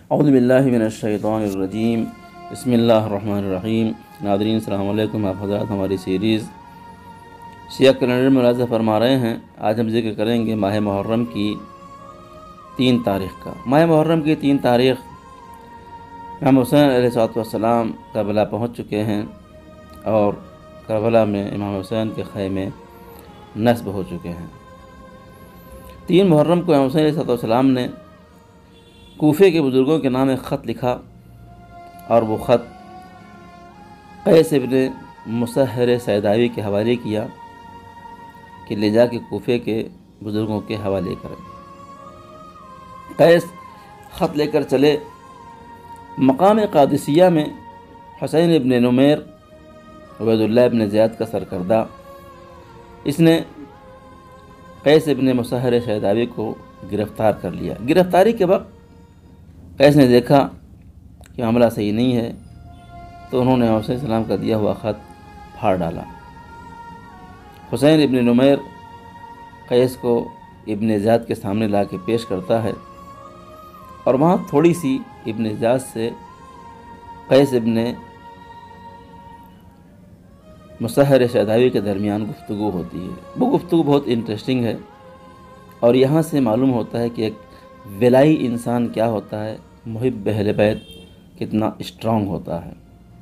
اعوذ باللہ من الشیطان الرجیم، بسم اللہ الرحمن الرحیم۔ ناظرین السلام علیکم، آپ حضرات ہماری سیریز شیعہ کیلنڈر میں ملاحظہ فرما رہے ہیں۔ آج ہم ذکر کریں گے ماہ محرم کی 3 تاریخ کا۔ ماہ محرم کی 3 تاریخ امام حسین علیہ السلام کربلا پہنچ چکے ہیں اور کربلا میں امام حسین کے خیمے نصب ہو چکے ہیں۔ 3 محرم کو امام حسین علیہ السلام نے کوفے کے بزرگوں کے نام ایک خط لکھا اور وہ خط قیس ابن مسہر سیداوی کے حوالے کیا کہ لے جا کے کوفے کے بزرگوں کے حوالے کریں۔ قیس خط لے کر چلے۔ مقام قادسیہ میں حسین ابن نمیر عبید اللہ ابن زیاد کا سرکردہ، اس نے قیس ابن مسہر سیداوی کو گرفتار کر لیا۔ گرفتاری کے وقت قیس نے دیکھا کہ معاملہ صحیح نہیں ہے تو انہوں نے حسین السلام کا دیا ہوا خط پھاڑ ڈالا۔ حسین ابن نمیر قیس کو ابن زیاد کے سامنے لا کے پیش کرتا ہے اور وہاں تھوڑی سی ابن زیاد سے قیس ابن مسہر سیداوی کے درمیان گفتگو ہوتی ہے۔ وہ گفتگو بہت انٹرسٹنگ ہے اور یہاں سے معلوم ہوتا ہے کہ ایک ولائی انسان کیا ہوتا ہے، محب اہل بیت کتنا اسٹرانگ ہوتا ہے۔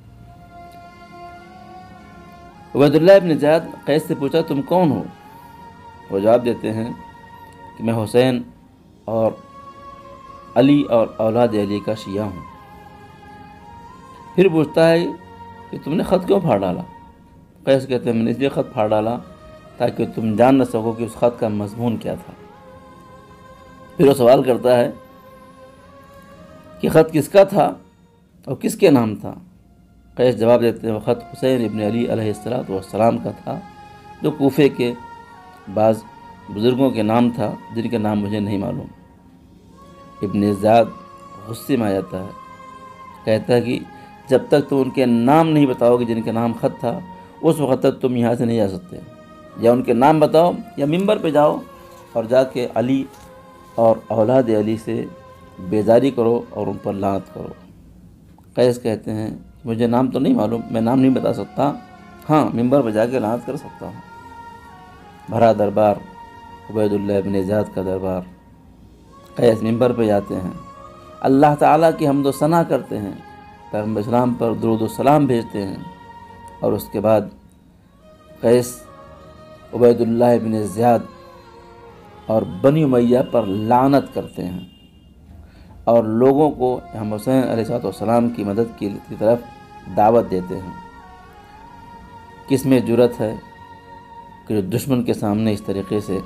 عبید اللہ ابن زیاد قیس سے پوچھا تم کون ہو؟ وہ جواب دیتے ہیں کہ میں حسین اور علی اور اولاد علی کا شیعہ ہوں۔ پھر پوچھتا ہے کہ تم نے خط کیوں پھاڑ ڈالا؟ قیس کہتے ہیں میں نے اس لیے خط پھاڑ ڈالا تاکہ تم جان نہ سکو کہ اس خط کا مضمون کیا تھا۔ پھر وہ سوال کرتا ہے کہ خط کس کا تھا اور کس کے نام تھا؟ قیس جواب دیتے ہیں وہ خط حسین ابن علی علیہ السلام کا تھا، جو کوفے کے بعض بزرگوں کے نام تھا جن کے نام مجھے نہیں معلوم۔ ابن زیاد غصے میں آ جاتا ہے، کہتا ہے کہ جب تک تم ان کے نام نہیں بتاؤ گے جن کے نام خط تھا اس وقت تک تم یہاں سے نہیں جا سکتے، یا ان کے نام بتاؤ یا ممبر پہ جاؤ اور جا کے علی اور اولاد علی سے بیزاری کرو اور ان پر لعنت کرو۔ قیس کہتے ہیں مجھے نام تو نہیں معلوم، میں نام نہیں بتا سکتا، ہاں ممبر پہ جا کے لعنت کر سکتا ہوں۔ بھرا دربار، عبید اللہ ابن زیاد کا دربار۔ قیس ممبر پہ جاتے ہیں، اللہ تعالیٰ کی حمد و ثنا کرتے ہیں، پیغمبر اسلام پر درود و سلام بھیجتے ہیں اور اس کے بعد قیس عبید اللہ ابن زیاد اور بنی امیہ پر لعنت کرتے ہیں اور لوگوں کو امام حسین علیہ السلام کی مدد کی طرف دعوت دیتے ہیں۔ کس میں جرأت ہے کہ جو دشمن کے سامنے اس طریقے سے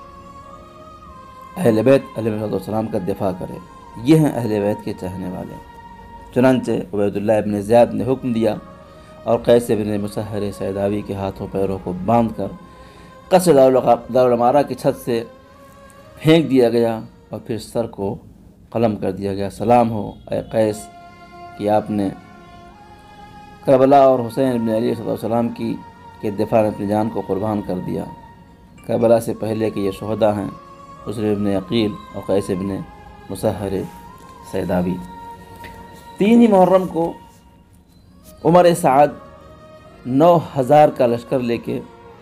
اہل بیت علیہ السلام کا دفاع کرے؟ یہ ہیں اہل بیت کے چاہنے والے۔ چنانچہ عبید اللہ ابن زیاد نے حکم دیا اور قیس ابن مسہر سیداوی کے ہاتھوں پیروں کو باندھ کر قصر دارالعمارہ کی چھت سے پھینک دیا گیا اور پھر سر کو قلم کر دیا گیا۔ سلام ہو اے قیس کہ آپ نے کربلا اور حسین ابن علی علیہ السلام کے دفاع میں اپنی جان کو قربان کر دیا۔ کربلا سے پہلے کہ یہ شہداء ہیں مسلم ابن عقیل اور قیس ابن مسہر سیداوی۔ 3 ہی محرم کو عمر سعد 9000 کا لشکر لے کے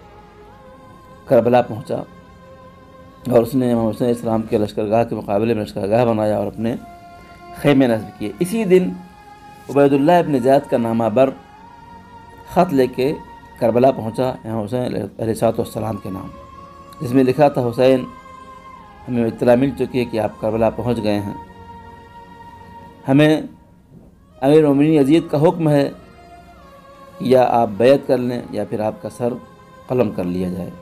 کربلا پہنچا اور اس نے امام حسین علیہ السلام کے لشکرگاہ کے مقابلے میں لشکرگاہ بنایا اور اپنے خیمے نصب کیے۔ اسی دن عبید اللہ ابن زیاد کا نامہ بر خط لے کے کربلا پہنچا امام حسین علیہ السلام کے نام، جس میں لکھا تھا حسین ہمیں اطلاع مل چکی ہے کہ آپ کربلا پہنچ گئے ہیں، ہمیں امیر المومنین یزید کا حکم ہے یا آپ بیعت کر لیں یا پھر آپ کا سر قلم کر لیا جائے۔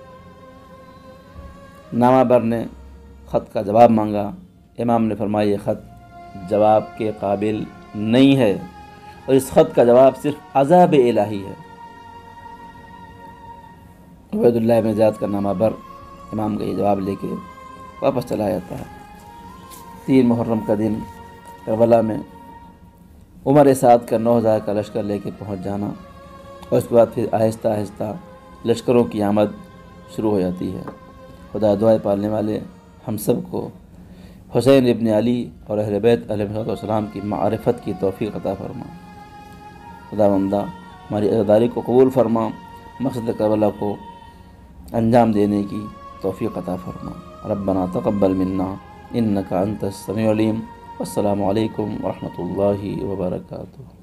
نامہ بر نے خط کا جواب مانگا۔ امام نے فرمایا یہ خط جواب کے قابل نہیں ہے اور اس خط کا جواب صرف عذاب الہی ہے۔ عبید اللہ بن زیاد کا نامہ بر امام کا یہ جواب لے کے واپس چلا جاتا ہے۔ 3 محرم کا دن کربلا میں عمر سعد کا 9000 کا لشکر لے کے پہنچ جانا اور اس کے بعد پھر آہستہ آہستہ لشکروں کی آمد شروع ہو جاتی ہے۔ خدا دعائے پالنے والے ہم سب کو حسین ابن علی اور اہل بیت علیہ السلام کی معرفت کی توفیق عطا فرما۔ خداوندہ ہماری عزاداری کو قبول فرما، مقصد کربلا کو انجام دینے کی توفیق عطا فرما۔ ربنا تقبل منا انک انت السمیع العلیم۔ السلام علیکم ورحمۃ اللہ وبرکاتہ۔